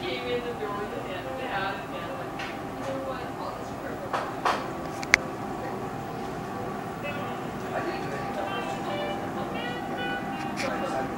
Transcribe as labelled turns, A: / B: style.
A: came in the door with the hand out again. Like, you know what? All this work.
B: I didn't do anything.